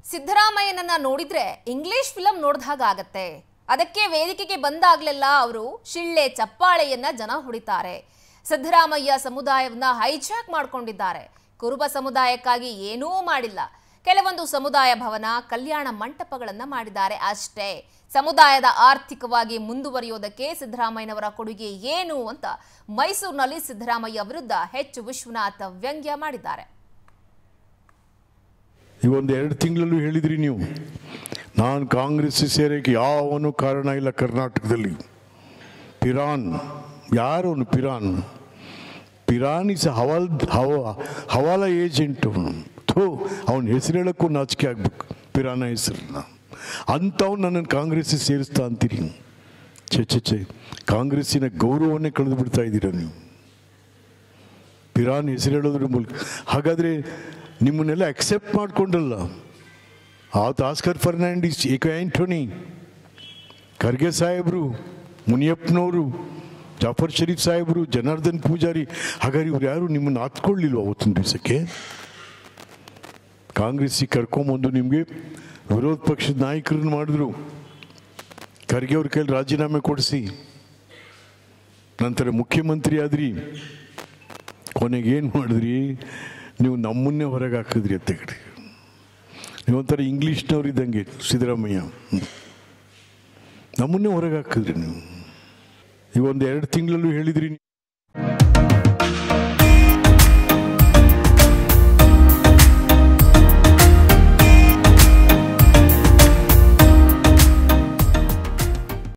ಸಿದ್ದರಾಮಯ್ಯನನ್ನ ನೋಡಿದ್ರೆ English film ನೋಡಿದ ಹಾಗಾಗತ್ತೆ. ಅದಕ್ಕೆ ವೇದಿಕೆಗೆ ಬಂದಾಗ್ಲೆಲ್ಲ ಅವರು ಶಿಳ್ಳೆ ಚಪ್ಪಾಳೆಯನ್ನ ಜನ ಹೊಡಿತಾರೆ. ಸಿದ್ದರಾಮಯ್ಯ ಸಮುದಾಯವನ್ನ ಹೈಜಾಕ್ ಮಾಡ್ಕೊಂಡಿದ್ದಾರೆ. ಕುರುಬ ಸಮುದಾಯಕ್ಕಾಗಿ ಏನೂ ಮಾಡಿಲ್ಲ. ಕೆಲವೊಂದು ಸಮುದಾಯ ಭವನ, ಕಲ್ಯಾಣ ಮಂಟಪಗಳನ್ನ ಮಾಡಿದ್ದಾರೆ ಅಷ್ಟೇ. ಸಮುದಾಯದ ಆರ್ಥಿಕವಾಗಿ ಮುಂದುವರಿಯೋದಕ್ಕೆ ಸಿದ್ದರಾಮಯ್ಯನವರ ಕೊಡುಗೆ ಏನು ಅಂತ ಮೈಸೂರಿನಲ್ಲಿ ಸಿದ್ದರಾಮಯ್ಯ ವಿರುದ್ಧ ಎಚ್ ವಿಶ್ವನಾಥ್ ವ್ಯಂಗ್ಯ ಮಾಡಿದ್ದಾರೆ. ಒಂದು 2 ತಿಂಗಳಲ್ಲೂ ಹೇಳಿದ್ರಿ ನೀವು, ನಾನು ಕಾಂಗ್ರೆಸ್ ಸೇರೋಕ್ಕೆ ಯಾವನು ಕಾರಣ ಇಲ್ಲ ಕರ್ನಾಟಕದಲ್ಲಿ. ಪಿರಾನ್, ಯಾರವನು ಪಿರಾನ್? Piran is hawala agent. ಅವನ ಹೆಸರು ಹೇಳೋಕ್ಕೂ ನಾಚಿಕೆ ಆಗ್ಬೇಕು, ಪಿರಾನ ಹೆಸರನ್ನ. ಅಂಥವ್ನು ನನ್ನನ್ನು ಕಾಂಗ್ರೆಸ್ ಸೇರಿಸ್ತಾ ಅಂತೀರಿ. ಛೆ, ಕಾಂಗ್ರೆಸ್ಸಿನ ಗೌರವನ್ನೇ ಕಳೆದು ಬಿಡ್ತಾ ಇದ್ದೀರ ನೀವು ಪಿರಾನ್ ಹೆಸರು ಹೇಳೋದ್ರ ಮೂಲಕ. ಹಾಗಾದರೆ ನಿಮ್ಮನ್ನೆಲ್ಲ ಅಕ್ಸೆಪ್ಟ್ ಮಾಡಿಕೊಂಡಲ್ಲ. ಆವತ್ತು ಆಸ್ಕರ್ ಫರ್ನಾಂಡಿಸ್, ಏಕೋ ಆ್ಯಂಟೋನಿ, ಖರ್ಗೆ ಸಾಹೇಬರು, ಮುನಿಯಪ್ಪನವರು, ಜಾಫರ್ ಶರೀಫ್ ಸಾಹೇಬರು, ಜನಾರ್ದನ್ ಪೂಜಾರಿ, ಹಾಗಾದ್ರೆ ಇವ್ರು ಯಾರು ನಿಮ್ಮನ್ನು ಹತ್ಕೊಳ್ಳಿಲ್ವ ಅವತ್ತಿನ ದಿವಸಕ್ಕೆ? ಕಾಂಗ್ರೆಸ್ಸಿಗೆ ಕರ್ಕೊಂಬಂದು ನಿಮಗೆ ವಿರೋಧ ಪಕ್ಷದ ನಾಯಕರನ್ನು ಮಾಡಿದ್ರು. ಖರ್ಗೆ ಅವ್ರ ಕೈಲಿ ರಾಜೀನಾಮೆ ಕೊಡಿಸಿ ನಂತರ ಮುಖ್ಯಮಂತ್ರಿ ಆದ್ರಿ. ಕೊನೆಗೆ ಏನು ಮಾಡಿದ್ರಿ? ನೀವು ನಮ್ಮನ್ನೇ ಹೊರಗೆ ಹಾಕಿದ್ರಿ ಅತ್ತೆಗಡೆ. ನೀವೊಂಥರ ಇಂಗ್ಲೀಷ್ನವ್ರು ಇದ್ದಂಗೆ ಸಿದ್ದರಾಮಯ್ಯ, ನಮ್ಮನ್ನೇ ಹೊರಗೆ ಹಾಕಿದ್ರಿ ನೀವು. 2 ತಿಂಗಳಲ್ಲೂ ಹೇಳಿದ್ರಿ.